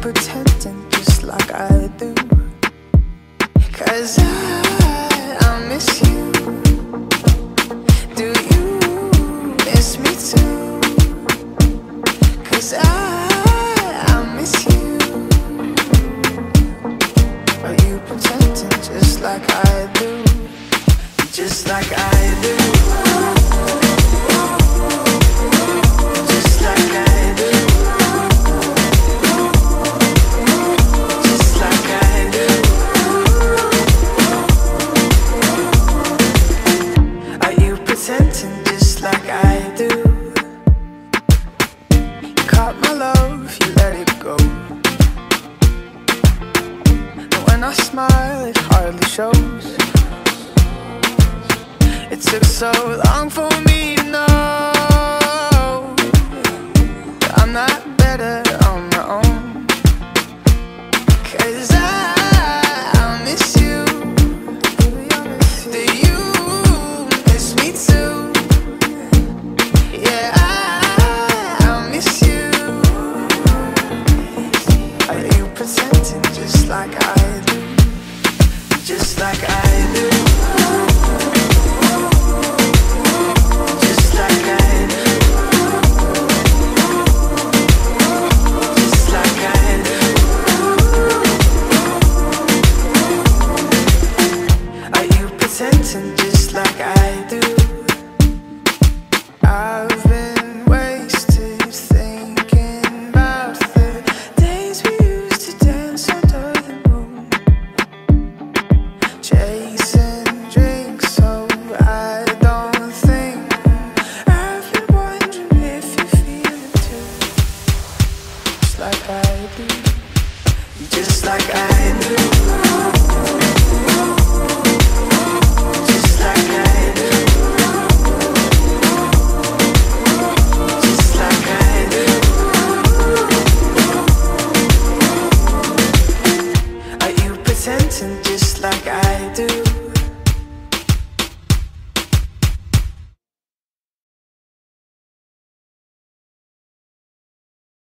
pretending just like I do? 'Cause I miss you. Do you miss me too? 'Cause I miss you. Are you pretending just like I do? Just like I do. Just like I do. Just like I do. Are you pretending just like I do? You caught my love, you let it go. And when I smile, it hardly shows. It took so long for me to know that I'm not better on my own. 'Cause I miss you. Do you miss me too? Yeah, I miss you. Are you pretending just like I do? Just like I do. Pretending just like I do. I've been wasted thinking about the days we used to dance under the moon, chasing drinks so I don't think. I've been wondering if you feel it too. Just like I do. Just like I do.